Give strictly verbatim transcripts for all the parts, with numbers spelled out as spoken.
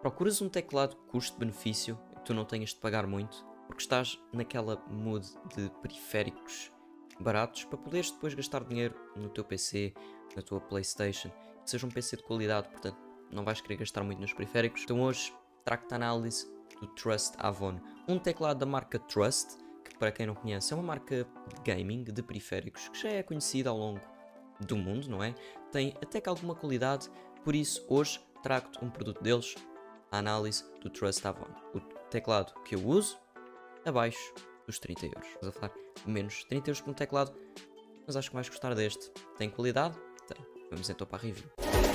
Procuras um teclado custo-benefício que tu não tenhas de pagar muito, porque estás naquela mood de periféricos baratos para poderes depois gastar dinheiro no teu P C, na tua PlayStation, que seja um P C de qualidade, portanto não vais querer gastar muito nos periféricos. Então hoje trago-te a análise do Trust Avon, um teclado da marca Trust, que para quem não conhece é uma marca de gaming, de periféricos, que já é conhecida ao longo do mundo, não é? Tem até que alguma qualidade, por isso hoje trago-te um produto deles, a análise do Trust Avon, o teclado que eu uso abaixo dos trinta euros. Vamos a falar menos trinta euros por um teclado, mas acho que vais gostar deste. Tem qualidade? Tem. Vamos então para a review.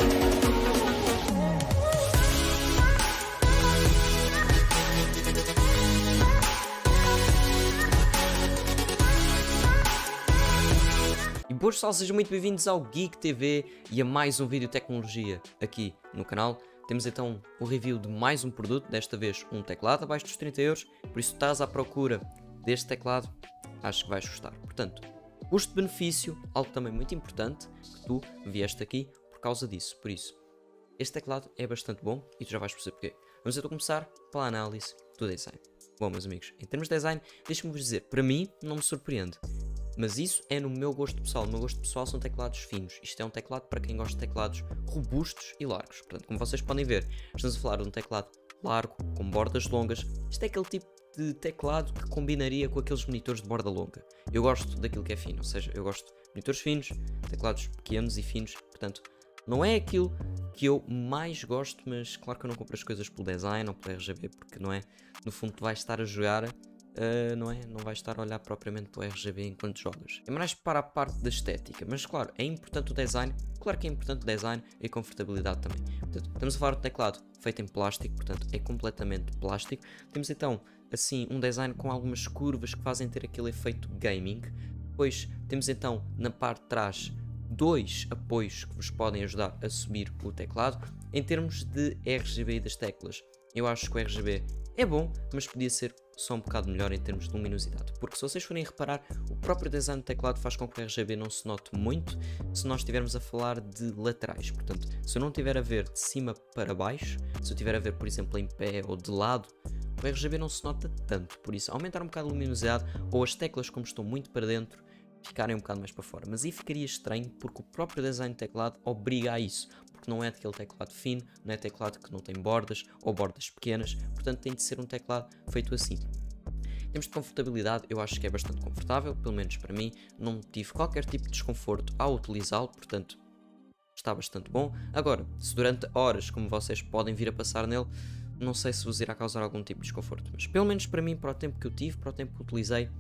E boas pessoal, sejam muito bem-vindos ao Geek T V e a mais um vídeo de tecnologia aqui no canal. Temos então o review de mais um produto, desta vez um teclado abaixo dos trinta euros, por isso estás à procura deste teclado, acho que vais gostar. Portanto, custo-benefício, algo também muito importante, que tu vieste aqui por causa disso. Por isso, este teclado é bastante bom e tu já vais perceber porquê. Vamos então começar pela análise do design. Bom, meus amigos, em termos de design, deixa-me vos dizer, para mim não me surpreende. Mas isso é no meu gosto pessoal. No meu gosto pessoal são teclados finos. Isto é um teclado para quem gosta de teclados robustos e largos. Portanto, como vocês podem ver, estamos a falar de um teclado largo, com bordas longas. Isto é aquele tipo de teclado que combinaria com aqueles monitores de borda longa. Eu gosto daquilo que é fino, ou seja, eu gosto de monitores finos, teclados pequenos e finos. Portanto, não é aquilo que eu mais gosto, mas claro que eu não compro as coisas pelo design ou pelo R G B, porque não é, no fundo tu vais estar a jogar... Uh, não é? Não vais estar a olhar propriamente para o R G B enquanto jogas. É mais para a parte da estética, mas claro, é importante o design, claro que é importante o design e a confortabilidade também. Portanto, estamos a falar de teclado feito em plástico, portanto é completamente plástico. Temos então assim um design com algumas curvas que fazem ter aquele efeito gaming. Depois temos então na parte de trás dois apoios que vos podem ajudar a subir o teclado. Em termos de R G B das teclas, eu acho que o R G B é bom, mas podia ser só um bocado melhor em termos de luminosidade, porque se vocês forem reparar, o próprio design do teclado faz com que o R G B não se note muito se nós estivermos a falar de laterais. Portanto, se eu não estiver a ver de cima para baixo, se eu estiver a ver, por exemplo, em pé ou de lado, o R G B não se nota tanto. Por isso, aumentar um bocado a luminosidade, ou as teclas, como estão muito para dentro, ficarem um bocado mais para fora. Mas aí ficaria estranho, porque o próprio design do teclado obriga a isso, porque não é aquele teclado fino, não é teclado que não tem bordas ou bordas pequenas, portanto tem de ser um teclado feito assim. Em termos de confortabilidade, eu acho que é bastante confortável, pelo menos para mim, não tive qualquer tipo de desconforto ao utilizá-lo, portanto está bastante bom. Agora, se durante horas, como vocês podem vir a passar nele, não sei se vos irá causar algum tipo de desconforto, mas pelo menos para mim, para o tempo que eu tive, para o tempo que utilizei,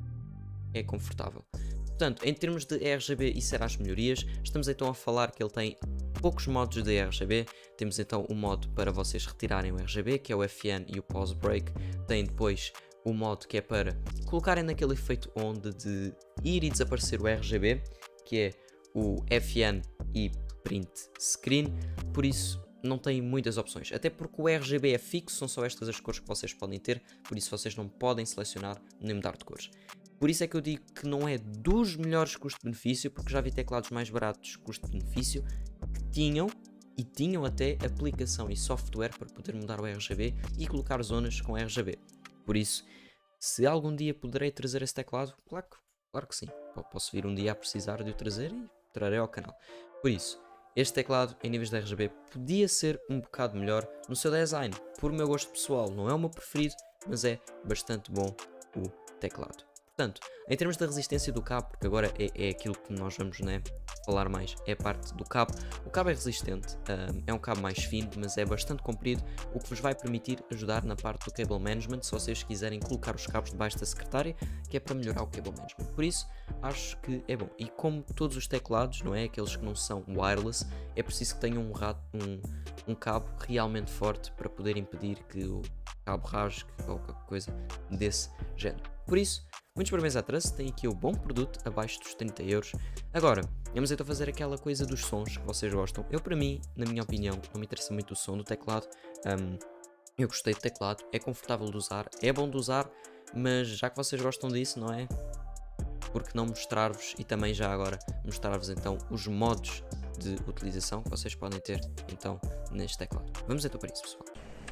é confortável. Portanto, em termos de R G B, isso era as melhorias. Estamos então a falar que ele tem poucos modos de R G B. Temos então o modo para vocês retirarem o R G B, que é o F N e o Pause Break. Tem depois o modo que é para colocarem naquele efeito onde de ir e desaparecer o R G B, que é o F N e Print Screen. Por isso não tem muitas opções, até porque o R G B é fixo, são só estas as cores que vocês podem ter, por isso vocês não podem selecionar nem mudar de cores. Por isso é que eu digo que não é dos melhores custo-benefício, porque já vi teclados mais baratos custo-benefício que tinham, e tinham até aplicação e software para poder mudar o R G B e colocar zonas com R G B. Por isso, se algum dia poderei trazer esse teclado, claro que, claro que sim, posso vir um dia a precisar de o trazer e trarei ao canal. Por isso, este teclado em níveis de R G B podia ser um bocado melhor no seu design, por meu gosto pessoal, não é o meu preferido, mas é bastante bom o teclado. Portanto, em termos da resistência do cabo, porque agora é, é aquilo que nós vamos, né, falar mais, é a parte do cabo. O cabo é resistente, um, é um cabo mais fino, mas é bastante comprido, o que vos vai permitir ajudar na parte do cable management, se vocês quiserem colocar os cabos debaixo da secretária, que é para melhorar o cable management. Por isso, acho que é bom. E como todos os teclados, não é, aqueles que não são wireless, é preciso que tenham um, rato, um, um cabo realmente forte para poder impedir que o cabo rasgue ou qualquer coisa desse género. Por isso, muitos parabéns à Trust, tem aqui o bom produto abaixo dos trinta euros. Agora, vamos então fazer aquela coisa dos sons que vocês gostam. Eu, para mim, na minha opinião, não me interessa muito o som do teclado. Um, eu gostei do teclado, é confortável de usar, é bom de usar, mas já que vocês gostam disso, não é? Porque não mostrar-vos e também já agora mostrar-vos então os modos de utilização que vocês podem ter então neste teclado. Vamos então para isso, pessoal.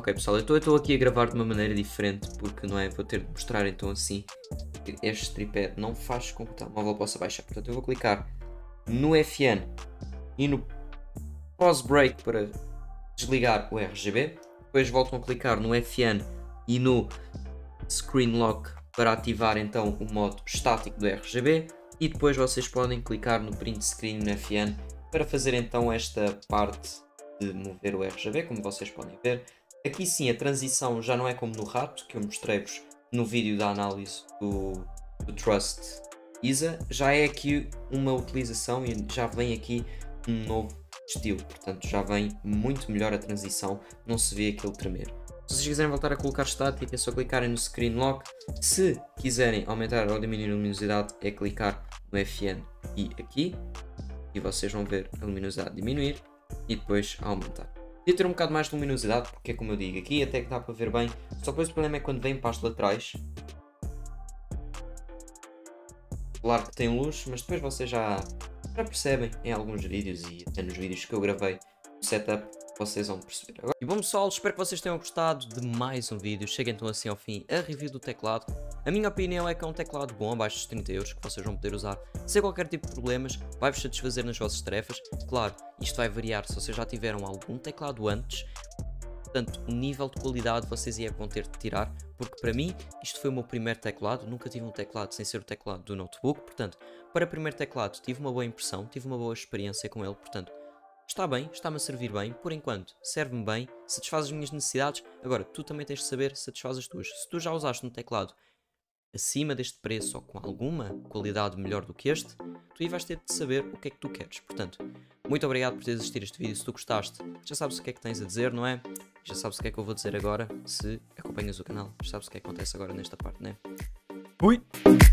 Ok pessoal, eu estou aqui a gravar de uma maneira diferente porque não é, vou ter de mostrar então assim que este tripé não faz com que o telemóvel possa baixar. Portanto eu vou clicar no F N e no pause break para desligar o R G B, depois voltam a clicar no F N e no screen lock para ativar então o modo estático do R G B, e depois vocês podem clicar no print screen no F N para fazer então esta parte de mover o R G B, como vocês podem ver. Aqui sim a transição já não é como no rato, que eu mostrei-vos no vídeo da análise do, do Trust I S A, já é aqui uma utilização e já vem aqui um novo estilo, portanto já vem muito melhor a transição, não se vê aquele tremer. Se vocês quiserem voltar a colocar estática é só clicarem no screen lock, se quiserem aumentar ou diminuir a luminosidade é clicar no F N e aqui, e vocês vão ver a luminosidade diminuir e depois aumentar. Podia ter um bocado mais de luminosidade, porque é como eu digo, aqui até que dá para ver bem, só que depois o problema é quando vem para as laterais. Claro que tem luz, mas depois vocês já, já percebem em alguns vídeos e até nos vídeos que eu gravei o setup, vocês vão perceber. Agora... E bom pessoal, espero que vocês tenham gostado de mais um vídeo. Chega então assim ao fim a review do teclado. A minha opinião é que é um teclado bom, abaixo dos trinta euros, que vocês vão poder usar sem qualquer tipo de problemas, vai-vos satisfazer nas vossas tarefas. Claro, isto vai variar se vocês já tiveram algum teclado antes, portanto o nível de qualidade vocês é que vão ter de tirar, porque para mim isto foi o meu primeiro teclado, nunca tive um teclado sem ser o teclado do notebook, portanto para o primeiro teclado tive uma boa impressão, tive uma boa experiência com ele, portanto está bem, está-me a servir bem, por enquanto serve-me bem, satisfaz as minhas necessidades. Agora tu também tens de saber se satisfaz as tuas. Se tu já usaste um teclado acima deste preço ou com alguma qualidade melhor do que este, tu aí vais ter de saber o que é que tu queres. Portanto, muito obrigado por teres assistido este vídeo. Se tu gostaste, já sabes o que é que tens a dizer, não é? Já sabes o que é que eu vou dizer agora, se acompanhas o canal. Já sabes o que é que acontece agora nesta parte, não é? Fui!